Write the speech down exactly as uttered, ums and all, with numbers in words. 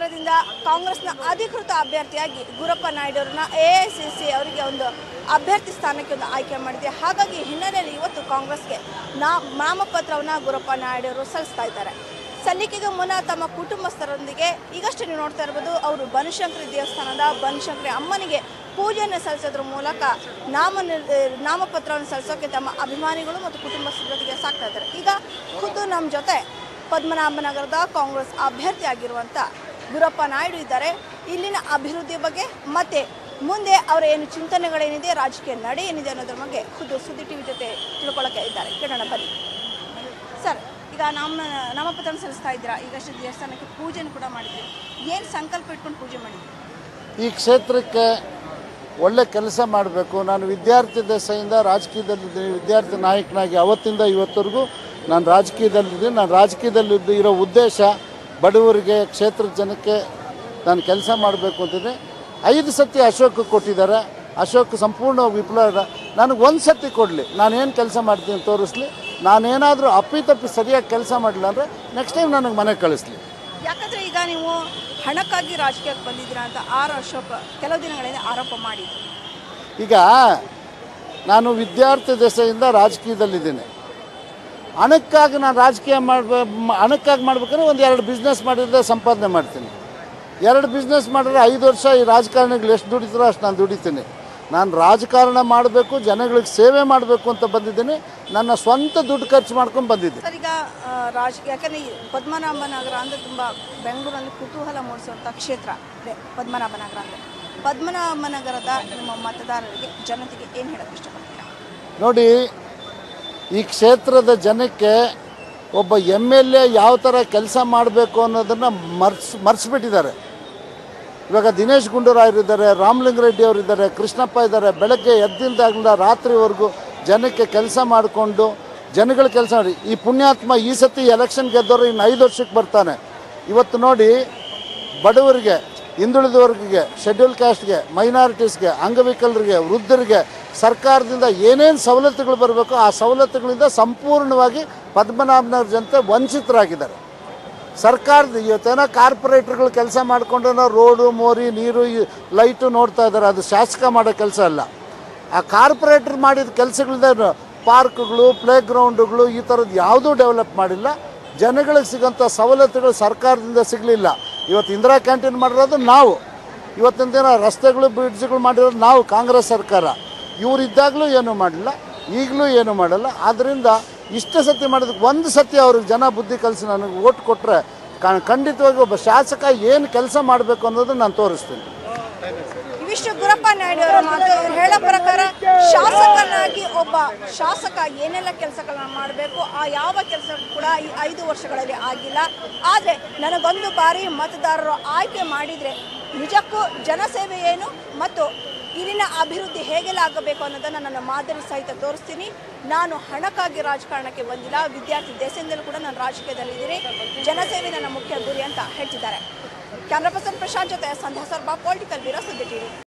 ಕ್ಷೇತ್ರದಿಂದ ಕಾಂಗ್ರೆಸ್ನ ಅಧಿಕೃತ ಅಭ್ಯರ್ಥಿಯಾಗಿ ಗುರಪ್ಪ ನಾಯ್ಡು ಅವರನ್ನ ಎ ಐ ಸಿ ಸಿ ಅವರಿಗೆ ಒಂದು ಅಭ್ಯರ್ಥಿ ಸ್ಥಾನಕ್ಕೆ ಒಂದು ಆಯ್ಕೆ ಮಾಡಿದೆ. ಹಾಗಾಗಿ ಹಿನ್ನೆಲೆಯಲ್ಲಿ ಇವತ್ತು ಕಾಂಗ್ರೆಸ್ಗೆ ನಾ ನಾಮಪತ್ರವನ್ನು ಗುರಪ್ಪ ನಾಯ್ಡು ಅವರು ಸಲ್ಲಿಸ್ತಾ ಇದ್ದಾರೆ. ಸಲ್ಲಿಕೆಗೆ ಮುನ್ನ ತಮ್ಮ ಕುಟುಂಬಸ್ಥರೊಂದಿಗೆ ಈಗಷ್ಟೇ ನೀವು ನೋಡ್ತಾ ಇರ್ಬೋದು, ಅವರು ಬನಶಂಕರಿ ದೇವಸ್ಥಾನದ ಬನಶಂಕರಿ ಅಮ್ಮನಿಗೆ ಪೂಜೆಯನ್ನು ಸಲ್ಲಿಸೋದ್ರ ಮೂಲಕ ನಾಮ ನಾಮಪತ್ರವನ್ನು ಸಲ್ಲಿಸೋಕೆ ತಮ್ಮ ಅಭಿಮಾನಿಗಳು ಮತ್ತು ಕುಟುಂಬಸ್ಥರ ಜೊತೆಗೆ ಸಾಕ್ತಾ ಇದ್ದಾರೆ. ಈಗ ಖುದ್ದು ನಮ್ಮ ಜೊತೆ ಪದ್ಮನಾಭನಗರದ ಕಾಂಗ್ರೆಸ್ ಅಭ್ಯರ್ಥಿ ಆಗಿರುವಂಥ ಗುರಪ್ಪ ನಾಯ್ಡು ಇದ್ದಾರೆ. ಇಲ್ಲಿನ ಅಭಿವೃದ್ಧಿ ಬಗ್ಗೆ ಮತ್ತು ಮುಂದೆ ಅವರ ಏನು ಚಿಂತನೆಗಳೇನಿದೆ, ರಾಜಕೀಯ ನಡೆ ಏನಿದೆ ಅನ್ನೋದ್ರ ಬಗ್ಗೆ ಖುದ್ದು ಸುದ್ದಿ ಟಿವಿ ಜೊತೆ ತಿಳ್ಕೊಳ್ಳೋಕೆ ಇದ್ದಾರೆ. ಕೇಳೋಣ ಬನ್ನಿ ಸರ್. ಈಗ ನಾಮ ನಾಮಪತ್ರ ಸಲ್ಲಿಸ್ತಾ ಇದ್ದೀರಾ, ಈಗಷ್ಟೇ ದೇವಸ್ಥಾನಕ್ಕೆ ಪೂಜೆಯನ್ನು ಕೂಡ ಮಾಡಿದ್ರಿ. ಏನು ಸಂಕಲ್ಪ ಇಟ್ಕೊಂಡು ಪೂಜೆ ಮಾಡಿದ್ರಿ? ಈ ಕ್ಷೇತ್ರಕ್ಕೆ ಒಳ್ಳೆ ಕೆಲಸ ಮಾಡಬೇಕು. ನಾನು ವಿದ್ಯಾರ್ಥಿ ದಶೆಯಿಂದ ರಾಜಕೀಯದಲ್ಲಿದ್ದೀನಿ, ವಿದ್ಯಾರ್ಥಿ ನಾಯಕನಾಗಿ ಅವತ್ತಿಂದ ಇವತ್ತರೆಗೂ ನಾನು ರಾಜಕೀಯದಲ್ಲಿದ್ದೀನಿ. ನಾನು ರಾಜಕೀಯದಲ್ಲಿ ಇರೋ ಉದ್ದೇಶ ಬಡವರಿಗೆ, ಕ್ಷೇತ್ರದ ಜನಕ್ಕೆ ನಾನು ಕೆಲಸ ಮಾಡಬೇಕು ಅಂತಿದ್ದೆ. ಐದು ಸತಿ ಅಶೋಕ್ ಕೊಟ್ಟಿದ್ದಾರೆ. ಅಶೋಕ್ ಸಂಪೂರ್ಣ ವಿಫಲ. ನನಗೆ ಒಂದು ಸತಿ ಕೊಡಲಿ, ನಾನೇನು ಕೆಲಸ ಮಾಡ್ತೀನಿ ತೋರಿಸ್ಲಿ. ನಾನೇನಾದರೂ ಅಪ್ಪಿತಪ್ಪಿ ಸರಿಯಾಗಿ ಕೆಲಸ ಮಾಡಲಿಲ್ಲ ಅಂದರೆ ನೆಕ್ಸ್ಟ್ ಟೈಮ್ ನನಗೆ ಮನೆಗೆ ಕಳಿಸ್ಲಿ. ಯಾಕಂದರೆ ಈಗ ನೀವು ಹಣಕ್ಕಾಗಿ ರಾಜಕೀಯಕ್ಕೆ ಬಂದಿದ್ದೀರಾ ಅಂತ ಆರ್ ಅಶೋಕ್ ಕೆಲವು ದಿನಗಳಿಂದ ಆರೋಪ ಮಾಡಿದ್ರು. ಈಗ ನಾನು ವಿದ್ಯಾರ್ಥಿ ದಶೆಯಿಂದ ರಾಜಕೀಯದಲ್ಲಿದ್ದೀನಿ. ಹಣಕ್ಕಾಗಿ ನಾನು ರಾಜಕೀಯ ಮಾಡಬೇ ಹಣಕ್ಕಾಗಿ ಮಾಡ್ಬೇಕಾದ್ರೆ ಒಂದು ಎರಡು ಬಿಸ್ನೆಸ್ ಮಾಡಿದ್ರೆ ಸಂಪಾದನೆ ಮಾಡ್ತೀನಿ. ಎರಡು ಬಿಸ್ನೆಸ್ ಮಾಡಿದ್ರೆ ಐದು ವರ್ಷ ಈ ರಾಜಕಾರಣಿಗಳು ಎಷ್ಟು ದುಡಿತಾರೋ ಅಷ್ಟು ನಾನು ದುಡಿತೀನಿ. ನಾನು ರಾಜಕಾರಣ ಮಾಡಬೇಕು, ಜನಗಳಿಗೆ ಸೇವೆ ಮಾಡಬೇಕು ಅಂತ ಬಂದಿದ್ದೀನಿ. ನನ್ನ ಸ್ವಂತ ದುಡ್ಡು ಖರ್ಚು ಮಾಡ್ಕೊಂಡು ಬಂದಿದ್ದೀನಿ. ಸರ್, ಈಗ ರಾಜ ಯಾಕಂದರೆ ಪದ್ಮನಾಭನಗರ ಅಂದರೆ ತುಂಬ ಬೆಂಗಳೂರಲ್ಲಿ ಕುತೂಹಲ ಮೂಡಿಸುವಂಥ ಕ್ಷೇತ್ರ ಇದೆ ಪದ್ಮನಾಭನಗರ ಅಂದರೆ. ಪದ್ಮನಾಭನಗರದ ನಿಮ್ಮ ಮತದಾರರಿಗೆ, ಜನತೆಗೆ ಏನು ಹೇಳೋಕ್ಕೆ ಇಷ್ಟಪಡ್ತೀರಾ? ನೋಡಿ, ಈ ಕ್ಷೇತ್ರದ ಜನಕ್ಕೆ ಒಬ್ಬ ಎಮ್ ಎಲ್ ಎ ಯಾವ ಥರ ಕೆಲಸ ಮಾಡಬೇಕು ಅನ್ನೋದನ್ನು ಮರ್ಸ್ ಮರ್ಸ್ಬಿಟ್ಟಿದ್ದಾರೆ. ಇವಾಗ ದಿನೇಶ್ ಗುಂಡೂರಾಯರಿದ್ದಾರೆ, ರಾಮಲಿಂಗರೆಡ್ಡಿ ಅವರಿದ್ದಾರೆ, ಕೃಷ್ಣಪ್ಪ ಇದ್ದಾರೆ. ಬೆಳಗ್ಗೆ ಎದ್ದಿಂದಾಗಲಿಂದ ರಾತ್ರಿವರೆಗೂ ಜನಕ್ಕೆ ಕೆಲಸ ಮಾಡಿಕೊಂಡು ಜನಗಳ ಕೆಲಸ ಮಾಡಿ ಈ ಪುಣ್ಯಾತ್ಮ ಈ ಸತಿ ಎಲೆಕ್ಷನ್ ಗೆದ್ದವರು ಇನ್ನು ಐದು ವರ್ಷಕ್ಕೆ ಬರ್ತಾನೆ. ಇವತ್ತು ನೋಡಿ, ಬಡವರಿಗೆ, ಹಿಂದುಳಿದ ವರ್ಗಕ್ಕೆ, ಶೆಡ್ಯೂಲ್ ಕ್ಯಾಸ್ಟ್ಗೆ, ಮೈನಾರಿಟೀಸ್ಗೆ, ಅಂಗವಿಕಲರಿಗೆ, ವೃದ್ಧರಿಗೆ ಸರ್ಕಾರದಿಂದ ಏನೇನು ಸವಲತ್ತುಗಳು ಬರಬೇಕು ಆ ಸವಲತ್ತುಗಳಿಂದ ಸಂಪೂರ್ಣವಾಗಿ ಪದ್ಮನಾಭನಗರ ಜನತೆ ವಂಚಿತರಾಗಿದ್ದಾರೆ. ಸರ್ಕಾರದ ಇವತ್ತೇನೋ ಕಾರ್ಪೊರೇಟ್ರುಗಳು ಕೆಲಸ ಮಾಡಿಕೊಂಡು ರೋಡು, ಮೋರಿ, ನೀರು, ಲೈಟು ನೋಡ್ತಾ ಇದ್ದಾರೆ. ಅದು ಶಾಸಕ ಮಾಡೋ ಕೆಲಸ ಅಲ್ಲ. ಆ ಕಾರ್ಪೊರೇಟ್ರ್ ಮಾಡಿದ ಕೆಲಸಗಳಿಂದ ಪಾರ್ಕ್ಗಳು, ಪ್ಲೇ ಗ್ರೌಂಡುಗಳು ಈ ಥರದ್ದು ಯಾವುದೂ ಡೆವಲಪ್ ಮಾಡಿಲ್ಲ. ಜನಗಳಿಗೆ ಸಿಗೋಂಥ ಸವಲತ್ತುಗಳು ಸರ್ಕಾರದಿಂದ ಸಿಗಲಿಲ್ಲ. ಇವತ್ತು ಇಂದಿರಾ ಕ್ಯಾಂಟೀನ್ ಮಾಡಿರೋದು ನಾವು, ಇವತ್ತಿನ ದಿನ ರಸ್ತೆಗಳು, ಬ್ರಿಡ್ಜ್ಗಳು ಮಾಡಿರೋದು ನಾವು, ಕಾಂಗ್ರೆಸ್ ಸರ್ಕಾರ. ಇವರಿದ್ದಾಗಲೂ ಏನೂ ಮಾಡಲಿಲ್ಲ, ಈಗಲೂ ಏನೂ ಮಾಡಲ್ಲ. ಆದ್ದರಿಂದ ಇಷ್ಟು ಸತಿ ಮಾಡೋದಕ್ಕೆ ಒಂದು ಸತಿ ಅವ್ರಿಗೆ ಜನ ಬುದ್ಧಿ ಕಲಿಸಿ ನನಗೆ ಓಟ್ ಕೊಟ್ಟರೆ ಖಂಡಿತವಾಗಿ ಒಬ್ಬ ಶಾಸಕ ಏನು ಕೆಲಸ ಮಾಡಬೇಕು ಅನ್ನೋದನ್ನು ನಾನು ತೋರಿಸ್ತೀನಿ. ಇವಿಷ್ಟು ಗುರಪ್ಪ ನಾಯ್ಡು ಅವರ ಮಾತು. ಇವ್ರು ಹೇಳೋ ಪ್ರಕಾರ ಶಾಸಕನಾಗಿ ಒಬ್ಬ ಶಾಸಕ ಏನೆಲ್ಲ ಕೆಲಸಗಳನ್ನ ಮಾಡಬೇಕು ಆ ಯಾವ ಕೆಲಸ ಕೂಡ ಈ ಐದು ವರ್ಷಗಳಲ್ಲಿ ಆಗಿಲ್ಲ. ಆದರೆ ನನಗೊಂದು ಬಾರಿ ಮತದಾರರು ಆಯ್ಕೆ ಮಾಡಿದರೆ ನಿಜಕ್ಕೂ ಜನಸೇವೆ ಏನು ಮತ್ತು ಇಲ್ಲಿನ ಅಭಿವೃದ್ಧಿ ಹೇಗೆಲ್ಲ ಆಗಬೇಕು ಅನ್ನೋದನ್ನು ನನ್ನ ಮಾದರಿ ಸಹಿತ ತೋರಿಸ್ತೀನಿ. ನಾನು ಹಣಕ್ಕಾಗಿ ರಾಜಕಾರಣಕ್ಕೆ ಬಂದಿಲ್ಲ, ವಿದ್ಯಾರ್ಥಿ ದೆಸೆಯಿಂದಲೂ ಕೂಡ ನಾನು ರಾಜಕೀಯದಲ್ಲಿದ್ದೀನಿ. ಜನಸೇವೆ ನನ್ನ ಮುಖ್ಯ ಗುರಿ ಅಂತ ಹೇಳ್ತಿದ್ದಾರೆ. ಕ್ಯಾಮ್ರಾ ಪರ್ಸನ್ ಪ್ರಶಾಂತ್ ಜೊತೆ ಸಂಧ್ಯಾ ಸರ್ಬಾ, ಪೊಲಿಟಿಕಲ್ ಬ್ಯೂರೋ, ಸುದ್ದಿ ಟಿವಿ.